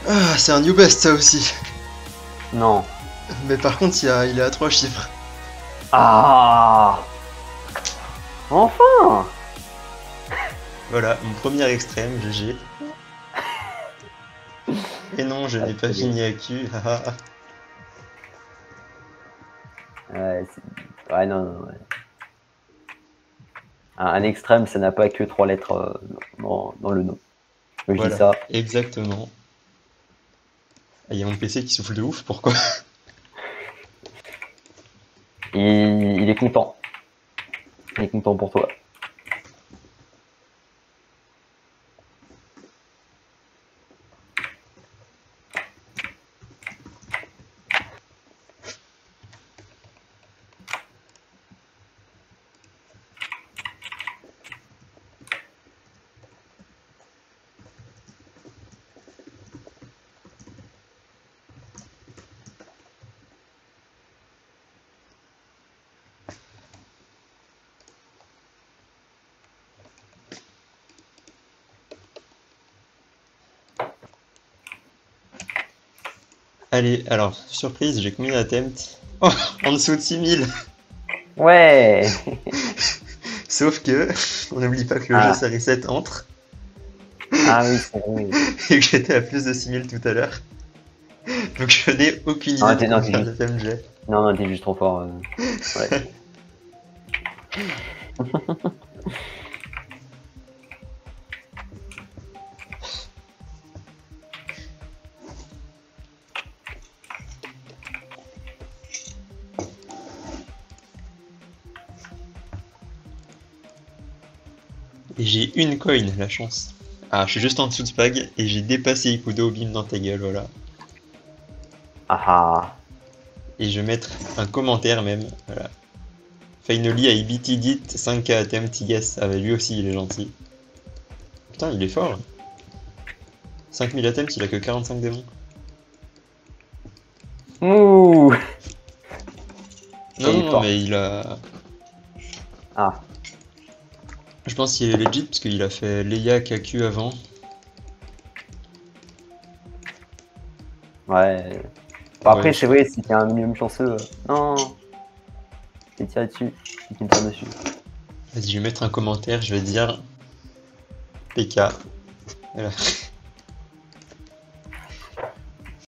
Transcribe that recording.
Ah, c'est un new best ça aussi. Non. Mais par contre, il est à 3 chiffres. Ah. Enfin. Voilà, mon premier extrême, GG. Et non, je n'ai pas fini à Q. Haha. Ouais, non, non, ouais. Un extrême, ça n'a pas que 3 lettres dans le nom. Je dis Voilà, ça. exactement. Ah, il y a mon PC qui souffle de ouf, pourquoi? Il est content. Il est content pour toi. Allez, alors, surprise, j'ai combien d'attempts? Oh, en dessous de 6000. Ouais. Sauf que, on n'oublie pas que le jeu Ah, ça reset entre, ah oui, c'est vrai. et que j'étais à plus de 6000 tout à l'heure. Donc je n'ai aucune idée Non, de non, combien d'attempts j'ai. non, non, t'es juste trop fort. Ouais. Et j'ai une coin, la chance. Ah, je suis juste en dessous de Spag, et j'ai dépassé Ikudo, bim dans ta gueule, voilà. Ah ah. Et je vais mettre un commentaire même, voilà. Finally, I beat it, 5K attempt, yes. Ah bah lui aussi, il est gentil. Putain, il est fort, là. 5000 attempts, il a que 45 démons. Ouh. Non, Il non, est non, fort. mais il a... Ah. Je pense qu'il est legit, parce qu'il a fait Leia KQ avant. Ouais. Bon, Ouais, après, c'est vrai, si t'es un minimum chanceux. Non. Je t'ai tiré dessus. Tu me tires dessus. vas-y, je vais mettre un commentaire, je vais dire... PK. Voilà.